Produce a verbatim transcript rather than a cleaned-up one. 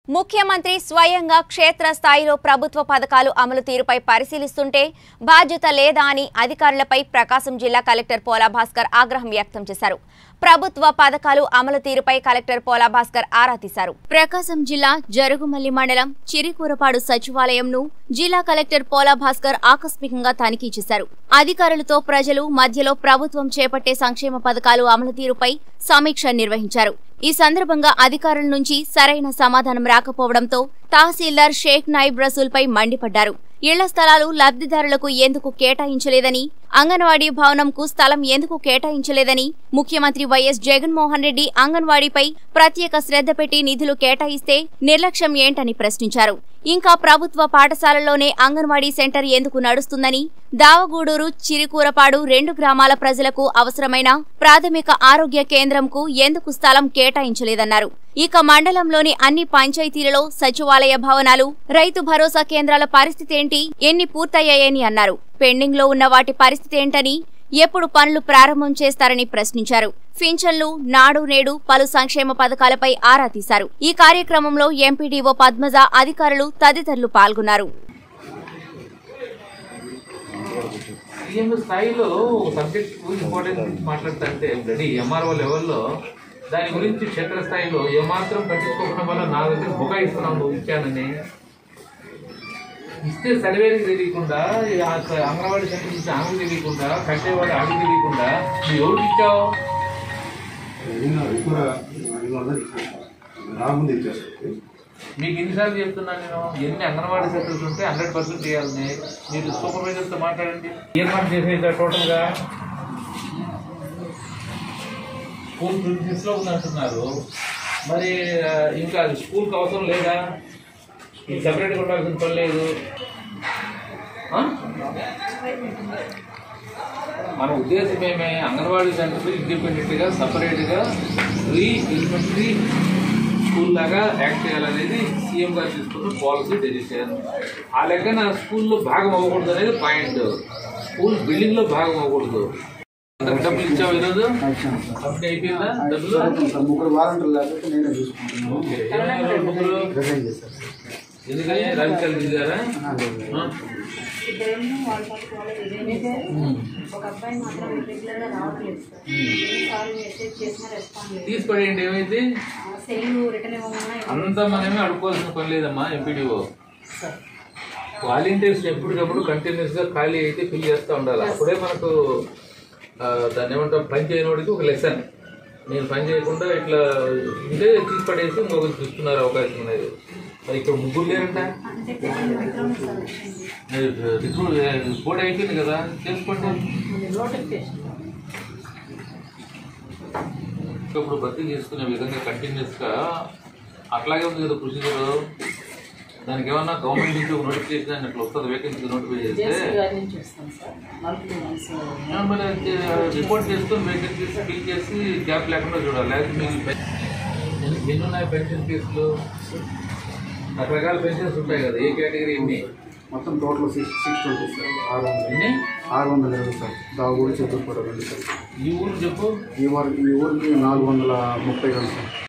ముఖ్యమంత్రి స్వయంగా క్షేత్ర స్థాయిలో ప్రభుత్వ పథకాలు అమలు తీరుపై పరిశీలిస్తుంటే బాధ్యత లేదా అని అధికారులపై ప్రకాశం జిల్లా కలెక్టర్ పోలా భాస్కర్ ఆగ్రహం వ్యక్తం చేశారు. ప్రభుత్వ పథకాలు అమలు తీరుపై కలెక్టర్ పోలా భాస్కర్ ఆరా తీశారు. ప్రకాశం జిల్లా జరుగుమల్లి మండలం చిరికూరపాడు సచివాలయంను జిల్లా కలెక్టర్ పోలా భాస్కర్ ఆకస్మికంగా తనిఖీ చేశారు. అధికారులతో ప్రజలు మధ్యలో ప్రభుత్వం చేపట్టే సంక్షేమ పథకాలు అమలు తీరుపై సమీక్ష నిర్వహించారు. ఈ సందర్భంగా అధికారుల నుంచి సరైన సమాధానం రాకపోవడంతో తహసీల్దార్ షేక్ నాయిబ్ రసూల్పై మండిపడ్డారు. ఇళ్ల స్థలాలు లబ్ధిదారులకు ఎందుకు కేటాయించలేదని, అంగన్వాడీ భవనంకు స్థలం ఎందుకు కేటాయించలేదని, ముఖ్యమంత్రి వైఎస్ జగన్మోహన్ రెడ్డి అంగన్వాడీపై ప్రత్యేక శ్రద్ధ పెట్టి నిధులు కేటాయిస్తే నిర్లక్ష్యం ఏంటని ప్రశ్నించారు. ఇంకా ప్రభుత్వ పాఠశాలల్లోనే అంగన్వాడీ సెంటర్ ఎందుకు నడుస్తుందని, దావగూడూరు, చిరికూరపాడు రెండు గ్రామాల ప్రజలకు అవసరమైన ప్రాథమిక ఆరోగ్య కేంద్రంకు ఎందుకు స్థలం కేటాయించలేదన్నారు. ఇక మండలంలోని అన్ని పంచాయతీలలో సచివాలయ భవనాలు, రైతు భరోసా కేంద్రాల పరిస్థితి ఏంటి, ఎన్ని పూర్తయ్యాయని అన్నారు. పెండింగ్ లో ఉన్న వాటి పరిస్థితి ఏంటని, ఎప్పుడు పనులు ప్రారంభం చేస్తారని ప్రశ్నించారు. పింఛన్లు, నాడు నేడు పలు సంక్షేమ పథకాలపై ఆరా తీశారు. ఈ కార్యక్రమంలో ఎంపీడీఓ పద్మజ, అధికారులు తదితరులు పాల్గొన్నారు. దాని గురించి క్షేత్రస్థాయిలో ఏమాత్రం పట్టించుకోవడం వల్ల నా దగ్గర బుకాయిస్తున్నాం నువ్వు ఇచ్చానని. ఇస్తే సర్వేకి తెలియకుండా, అంగన్వాడీ సెంటర్ ఇస్తే ఆమెకు తెలియకుండా, కట్టేవాడు ఆమెకు తెలియకుండా నువ్వు ఎవరికి ఇచ్చావు? మీకు ఎన్నిసార్లు చెప్తున్నాను నేను, ఎన్ని అంగన్వాడీ సెంటర్స్ ఉంటే హండ్రెడ్ పర్సెంట్ చేయాలని. మీరు సూపర్వైజర్తో మాట్లాడండి. ఏర్పాటు చేసేదా టోటల్గా స్కూల్ ప్రిన్సిపల్స్లో ఉందంటున్నారు. మరి ఇంకా స్కూల్కి అవసరం లేదా? ఇది సపరేట్గా ఉండాల్సిన పని లేదు. మన ఉద్దేశం ఏమే, అంగన్వాడీ సెంటర్ ఇండిపెండెంట్గా సపరేట్గా రీ ఎలిమెంటరీ స్కూల్ లాగా యాక్ట్ చేయాలనేది సీఎం గారు తీసుకున్న పాలసీ డెసిషన్. ఆ లెక్కన స్కూల్లో భాగం అవ్వకూడదు అనేది పాయింట్. స్కూల్ బిల్డింగ్లో భాగం అవ్వకూడదు. డబ్బులు ఇచ్చావు ఈరోజు? కంపెనీ అయిపోయిందా డబ్బులు? ముగ్గురు వారంటీలు లేకపోతే నేనే చూసుకుంటున్నాను. ఎందుకని రాజకీయాలు దిగారా? తీసుకోండి, ఏమైంది అంతా మనమే అడుకోవాల్సిన పని లేదమ్మా. ఎంపీడీఓ వాలంటీర్స్ ఎప్పటికప్పుడు కంటిన్యూస్ గా ఖాళీ అయితే ఫిల్ చేస్తూ ఉండాలి. అప్పుడే మనకు దాన్ని ఏమంటాం, పని చేయనోడికి ఒక లెసన్. నేను పని చేయకుండా ఇట్లా ఉంటే తీసి పడేసి ఇంకొకరు చూస్తున్నారు అవకాశం అనేది. మరి ఇక్కడ ముగ్గురు లేరంట. రిపోర్ట్ అయిపోయింది కదా, చేసుకోండి. ఇప్పుడు భర్తీ చేసుకునే విధంగా కంటిన్యూస్ గా అట్లాగే ఉంది కదా ప్రొసీజర్. దానికి ఏమన్నా గవర్నమెంట్ నుంచి ఒక నోటిఫికేషన్ అని అట్లా వస్తుంది, వేకెన్సీ నోటిఫై చేస్తే మరి రిపోర్ట్ చేసుకొని వేకెన్సీస్ ఫిల్ చేసి గ్యాప్ లేకుండా చూడాలి. లేకపోతే మీకు ఎన్ని ఉన్నాయి పెన్షన్ కేసులు? రకరకాల పెన్షన్స్ ఉంటాయి కదా, ఏ కేటగిరీ ఎన్ని? మొత్తం total six six twenty sir. ఆరు వందలు ఎన్ని? ఆరు వందల ఇరవై సార్. దావగూడ చతుర్పూడ రెండు సార్. ఈ ఊరు చెప్పు. ఈ ఊరికి ఈ ఊరికి నాలుగు వందల ముప్పై రెండు సార్.